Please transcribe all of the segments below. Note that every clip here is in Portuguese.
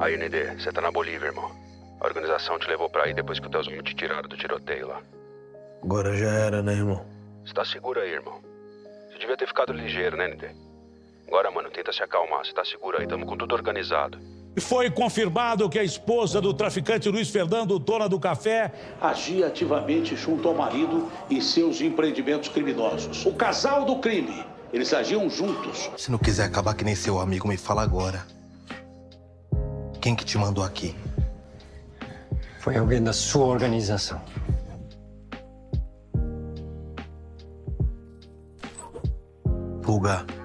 Aí, Nedê, você tá na Bolívia, irmão. A organização te levou pra aí depois que os teus homens te tiraram do tiroteio lá. Agora já era, né, irmão? Você tá seguro aí, irmão. Você devia ter ficado ligeiro, né, Nedê? Agora, mano, tenta se acalmar. Você tá seguro aí, tamo com tudo organizado. Foi confirmado que a esposa do traficante Luiz Fernando, dona do café, agia ativamente junto ao marido em seus empreendimentos criminosos. O casal do crime, eles agiam juntos. Se não quiser acabar que nem seu amigo, me fala agora. Quem que te mandou aqui? Foi alguém da sua organização. Pulga.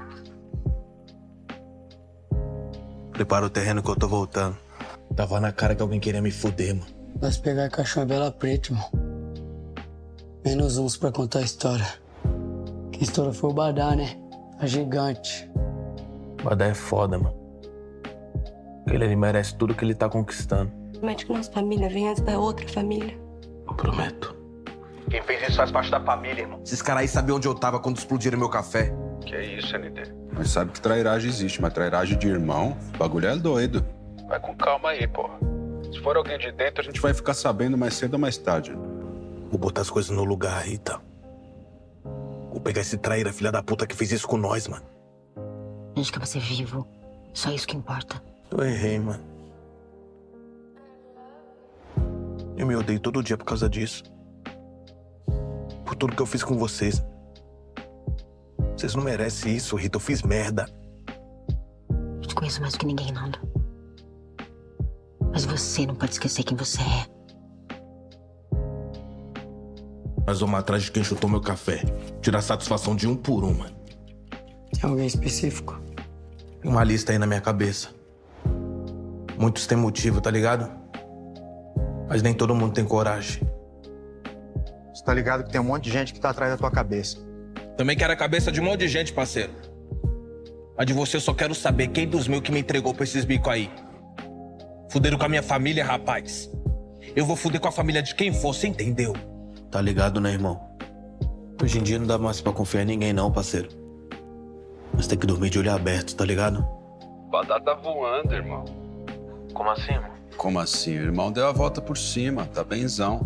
Prepara o terreno que eu tô voltando. Tava na cara que alguém queria me fuder, mano. Nós pegar caixão em Bela Preta, irmão. Menos uns pra contar a história. Que história foi o Badá, né? A gigante. Badá é foda, mano. Ele merece tudo que ele tá conquistando. Promete que nossa família vem antes da outra família. Eu prometo. Quem fez isso faz parte da família, irmão. Esses caras aí sabiam onde eu tava quando explodiram meu café. Que isso, ND? Mas sabe que trairagem existe, mas trairagem de irmão, o bagulho é doido. Vai com calma aí, pô. Se for alguém de dentro, A gente vai ficar sabendo mais cedo ou mais tarde. Vou botar as coisas no lugar, Rita. Vou pegar esse traíra, filha da puta, que fez isso com nós, mano. A gente quer você vivo. Só isso que importa. Eu errei, mano. Eu me odeio todo dia por causa disso. Por tudo que eu fiz com vocês. Vocês não merecem isso, Rita. Eu fiz merda. Eu te conheço mais do que ninguém, Nando. Mas você não pode esquecer quem você é. Nós vamos atrás de quem chutou meu café. Tirar satisfação de um por um, mano. Tem alguém específico? Tem uma lista aí na minha cabeça. Muitos têm motivo, tá ligado? Mas nem todo mundo tem coragem. Você tá ligado que tem um monte de gente que tá atrás da tua cabeça. Também quero a cabeça de um monte de gente, parceiro. Mas de você eu só quero saber quem dos meus que me entregou pra esses bicos aí. Fuderam com a minha família, rapaz. Eu vou fuder com a família de quem for, você entendeu? Tá ligado, né, irmão? Hoje em dia não dá mais pra confiar em ninguém não, parceiro. Mas tem que dormir de olho aberto, tá ligado? O Badá tá voando, irmão. Como assim, irmão? Como assim? O irmão deu a volta por cima, tá benzão.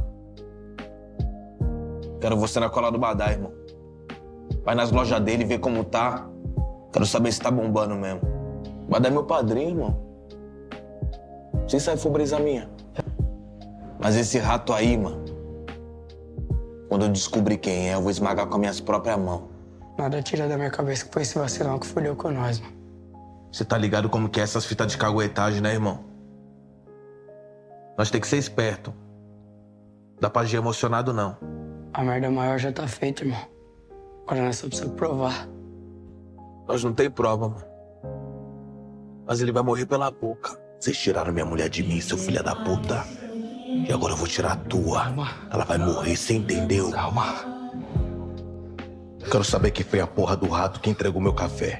Quero você na cola do Badá, irmão. Vai nas lojas dele e vê como tá. Quero saber se tá bombando mesmo. O Badá é meu padrinho, irmão. Se isso aí for brisa minha. Mas esse rato aí, mano, quando eu descobrir quem é, eu vou esmagar com as minhas próprias mãos. Nada tira da minha cabeça que foi esse vacilão que fudeu com nós, mano. Você tá ligado como que é essas fitas de caguetagem, né, irmão? Nós tem que ser esperto. Dá pra agir emocionado, não. A merda maior já tá feita, irmão. Agora nós só precisamos provar. Nós não tem prova, mano. Mas ele vai morrer pela boca. Vocês tiraram minha mulher de mim, seu filho da puta. E agora eu vou tirar a tua. Calma. Ela vai morrer, você entendeu? Calma. Quero saber quem foi a porra do rato que entregou meu café.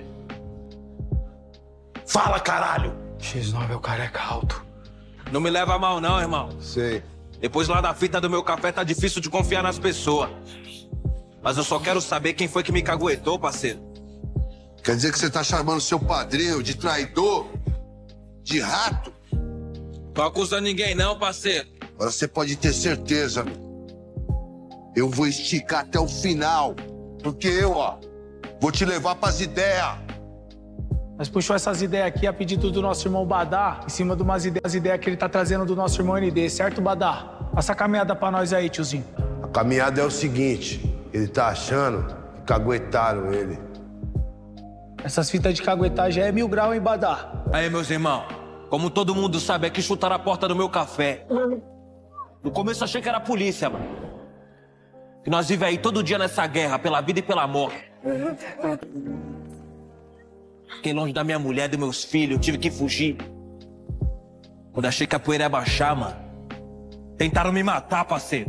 Fala, caralho! X9 é o careca alto. Não me leva a mal não, irmão. Sei. Depois lá da fita do meu café tá difícil de confiar nas pessoas. Mas eu só quero saber quem foi que me caguetou, parceiro. Quer dizer que você tá chamando seu padrinho de traidor? De rato? Tô acusando ninguém não, parceiro. Agora você pode ter certeza. Eu vou esticar até o final. Porque eu, vou te levar pras ideias. Nós puxou essas ideias aqui a pedido do nosso irmão Badá, em cima de umas ideias que ele tá trazendo do nosso irmão ND, certo, Badá? Passa a caminhada pra nós aí, tiozinho. A caminhada é o seguinte, ele tá achando que caguetaram ele. Essas fitas de caguetagem é 1000 graus, hein, Badá? Aí, meus irmãos, como todo mundo sabe, é que chutaram a porta do meu café. No começo eu achei que era a polícia, mano. Que nós vivemos aí todo dia nessa guerra, pela vida e pela morte. Fiquei longe da minha mulher, dos meus filhos, tive que fugir. Quando achei que a poeira ia baixar, mano, tentaram me matar, parceiro.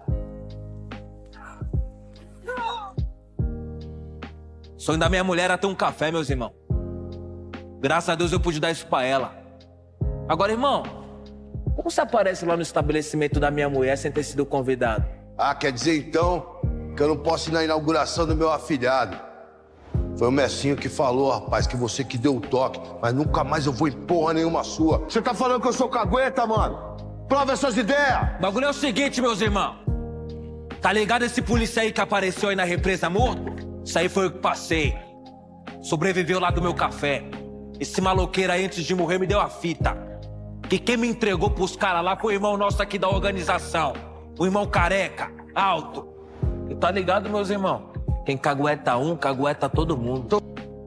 O sonho da minha mulher era ter um café, meus irmãos. Graças a Deus eu pude dar isso pra ela. Agora, irmão, como você aparece lá no estabelecimento da minha mulher sem ter sido convidado? Ah, quer dizer então que eu não posso ir na inauguração do meu afilhado? Foi o Messinho que falou, rapaz, que você que deu o toque. Mas nunca mais eu vou em porra nenhuma sua. Você tá falando que eu sou cagueta, mano? Prova essas ideias! O bagulho é o seguinte, meus irmãos. Tá ligado esse polícia aí que apareceu aí na represa morto? Isso aí foi o que passei. Sobreviveu lá do meu café. Esse maloqueiro aí, antes de morrer, me deu a fita. Que quem me entregou pros caras lá foi o irmão nosso aqui da organização. O irmão careca, alto. E tá ligado, meus irmãos? Quem cagueta um, cagueta todo mundo.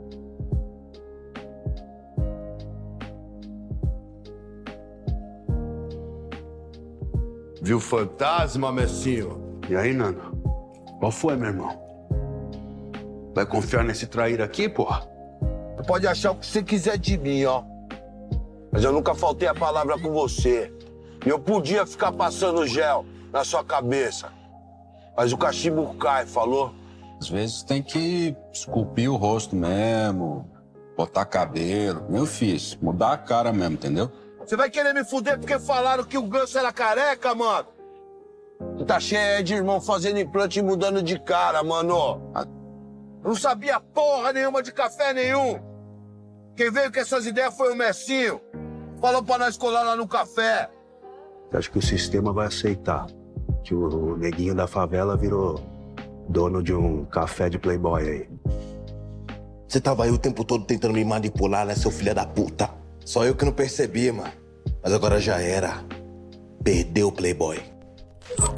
Viu fantasma, Messinho? E aí, Nando? Qual foi, meu irmão? Vai confiar nesse traíra aqui, porra? Você pode achar o que você quiser de mim, ó. Mas eu nunca faltei a palavra com você. E eu podia ficar passando gel na sua cabeça. Mas o cachimbo cai, falou? Às vezes tem que esculpir o rosto mesmo, botar cabelo. Meu filho, mudar a cara mesmo, entendeu? Você vai querer me fuder porque falaram que o Ganso era careca, mano? Tá cheio de irmão fazendo implante e mudando de cara, mano. Eu não sabia porra nenhuma de café nenhum. Quem veio com essas ideias foi o Messinho. Falou pra nós colar lá no café. Acho que o sistema vai aceitar que o neguinho da favela virou dono de um café de playboy aí. Você tava aí o tempo todo tentando me manipular, né, seu filho da puta? Só eu que não percebi, mano. Mas agora já era. Perdeu o playboy.